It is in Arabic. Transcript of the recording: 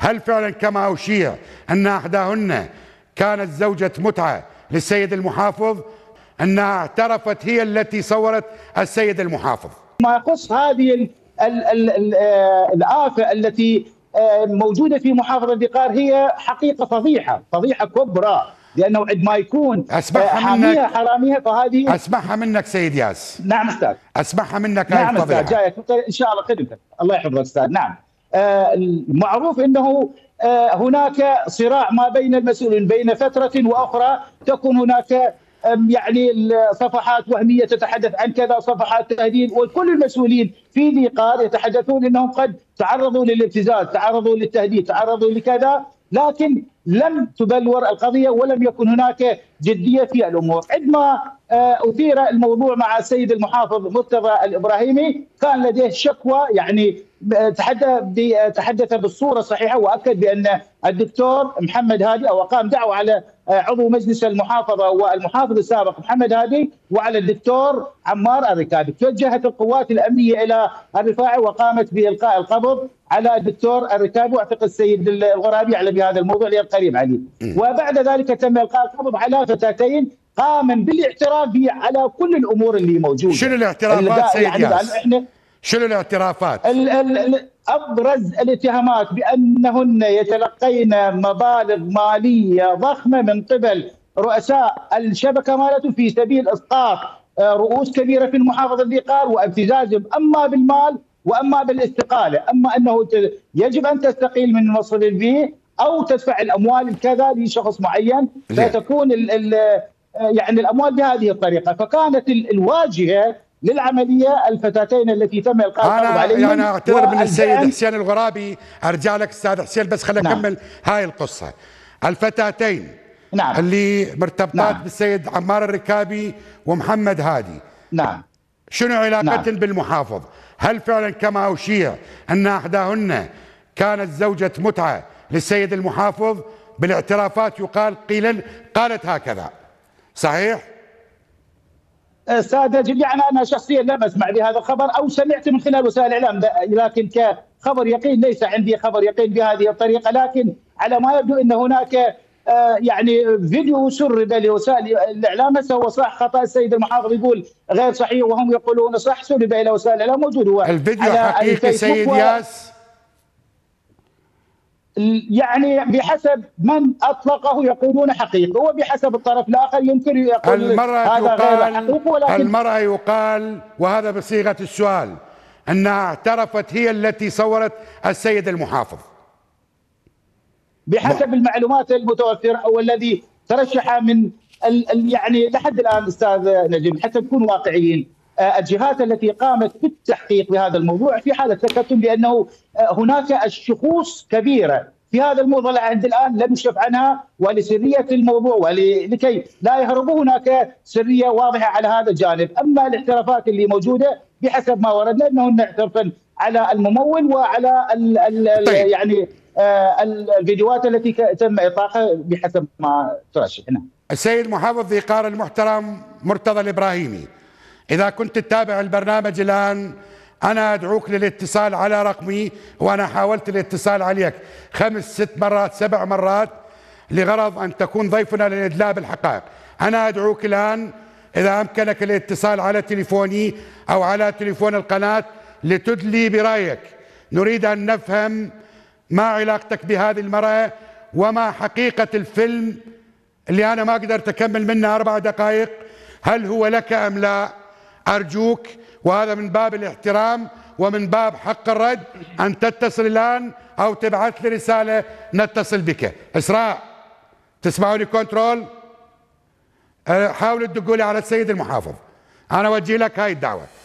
هل فعلا كما أشيع أن إحداهن كانت زوجة متعة للسيد المحافظ، أنها اعترفت هي التي صورت السيد المحافظ؟ ما يخص هذه الآفة التي موجودة في محافظة الذقار هي حقيقة فضيحة كبرى، لأنه عندما يكون حاميها حراميها فهذه أسمعها منك سيد ياس. نعم أستاذ. أسمعها منك. نعم أستاذ، جايك إن شاء الله خدمتك. الله يحفظك أستاذ. نعم، المعروف أنه هناك صراع ما بين المسؤولين، بين فترة وأخرى تكون هناك يعني صفحات وهمية تتحدث عن كذا، صفحات تهديد، وكل المسؤولين في ذقار يتحدثون انهم قد تعرضوا للابتزاز، تعرضوا للتهديد، تعرضوا لكذا، لكن لم تبلور القضية ولم يكن هناك جدية في الأمور. عندما أثير الموضوع مع السيد المحافظ مرتضى الإبراهيمي كان لديه شكوى، يعني تحدث بالصورة الصحيحة وأكد بأن الدكتور محمد هادي، أو أقام دعوة على عضو مجلس المحافظة والمحافظ السابق محمد هادي وعلى الدكتور عمار الركابي. توجهت القوات الأمنية إلى الرفاعي وقامت بإلقاء القبض على الدكتور الركابي، واعتقد السيد الغرابي يعلم بهذا الموضوع لأن قريب عليه. وبعد ذلك تم إلقاء القبض على فتاتين قاما بالاعتراف على كل الأمور اللي موجودة. شنو الاعترافات سيد ياس؟ شنو الاعترافات؟ أبرز الاتهامات بأنهن يتلقين مبالغ مالية ضخمة من قبل رؤساء الشبكة مالتهم في سبيل إسقاط رؤوس كبيرة في المحافظة الذقار وابتزازهم أما بالمال وأما بالاستقالة، أما أنه يجب أن تستقيل من منصب البي أو تدفع الأموال الكذا لشخص معين، فتكون يعني الأموال بهذه الطريقة. فكانت الواجهة للعملية الفتاتين التي تم إلقاء القبض عليهم. أنا أعتذر من السيد حسين الغرابي، أرجع لك أستاذ حسين بس خلينا نكمل هاي القصة. الفتاتين اللي مرتبطات بالسيد عمار الركابي ومحمد هادي، شنو علاقتهن بالمحافظ؟ هل فعلا كما أشيع أن إحداهن كانت زوجة متعة للسيد المحافظ؟ بالاعترافات يقال قالت هكذا، صحيح؟ استاذ نجيب، يعني انا شخصيا لم اسمع بهذا الخبر او سمعت من خلال وسائل الاعلام، لكن كخبر يقين ليس عندي خبر يقين بهذه الطريقه. لكن على ما يبدو ان هناك يعني فيديو سرب لوسائل الاعلام. هسه هو صح خطا، السيد المحافظ يقول غير صحيح وهم يقولون صح، سرب الى وسائل الاعلام، موجود هو الفيديو حقيقي سيد ياس؟ يعني بحسب من اطلقه يقولون حقيقي، وبحسب الطرف الاخر يمكن يقول هذا غير حقيقي. ولكن المرأة يقال، وهذا بصيغة السؤال، انها اعترفت هي التي صورت السيد المحافظ بحسب المعلومات المتوفرة والذي ترشح من يعني لحد الان استاذ نجيب، حتى نكون واقعيين، الجهات التي قامت بالتحقيق بهذا الموضوع في حاله تكتم، لانه هناك شخوص كبيره في هذا الموضوع عند الان لم يكشف عنها، ولسريه الموضوع ولكي لا يهربوا هناك سريه واضحه على هذا الجانب. اما الاعترافات اللي موجوده بحسب ما وردنا انهن اعترفن على الممول وعلى يعني الفيديوهات التي تم اطلاقها بحسب ما ترشح. السيد محافظ ذقار المحترم مرتضى الإبراهيمي، إذا كنت تتابع البرنامج الآن أنا أدعوك للاتصال على رقمي، وأنا حاولت الاتصال عليك 5 6 مرات 7 مرات لغرض أن تكون ضيفنا للإدلاء بالحقائق. أنا أدعوك الآن إذا أمكنك الاتصال على تليفوني أو على تليفون القناة لتدلي برأيك. نريد أن نفهم ما علاقتك بهذه المرأة وما حقيقة الفيلم اللي أنا ما قدرت أكمل منه 4 دقائق، هل هو لك أم لا؟ أرجوك، وهذا من باب الاحترام ومن باب حق الرد، أن تتصل الآن أو تبعث لي رسالة نتصل بك. إسراء، تسمعوني كنترول؟ حاولوا تدقوا لي على السيد المحافظ، أنا أوجه لك هاي الدعوة.